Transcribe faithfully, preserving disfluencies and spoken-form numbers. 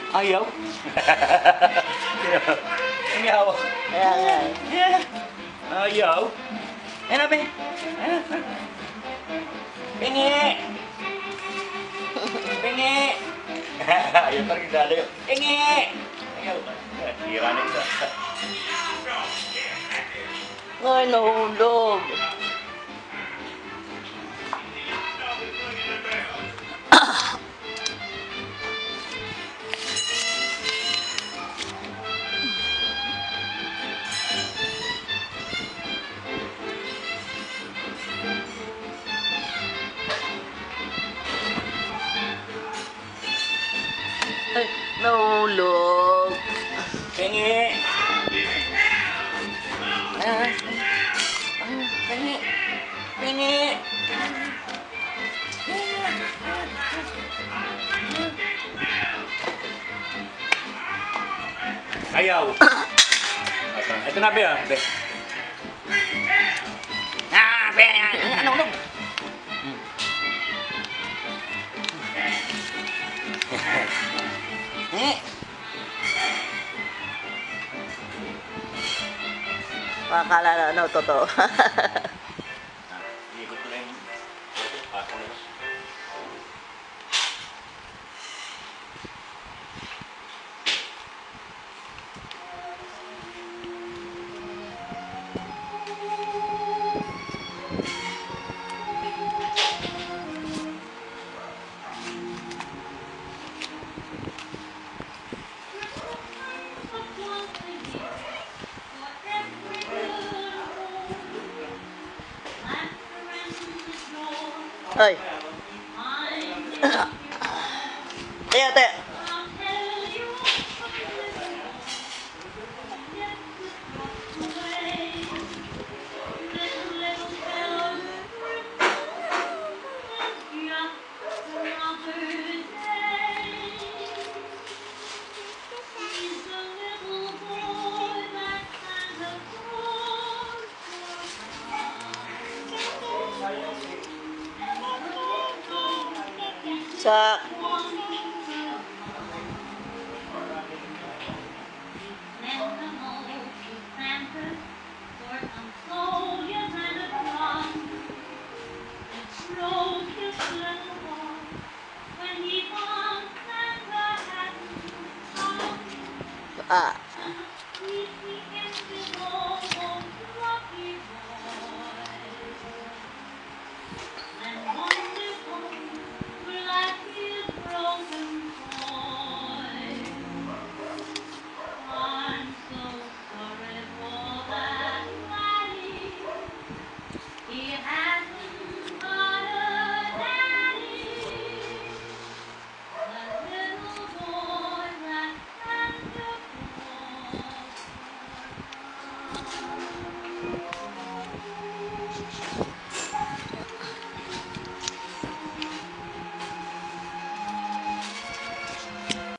Ayaw? Ayaw. Kaya nga eh. Yeah. Ayaw? Ano ba? Pingi! Pingi! Ayaw pa rin dalayo. Pingi! Ayaw. Hira na isa. Ay, nahulog. Ay, nahulog. Pingi! Ah, pingi! Pingi! Ayaw! Ito na, Be. Be. Ah, Be! Ano, ano? Eh? Makakala na ano, totoo. Ikot ko lang. Ako lang. Ay. Teo, teo. Sa ah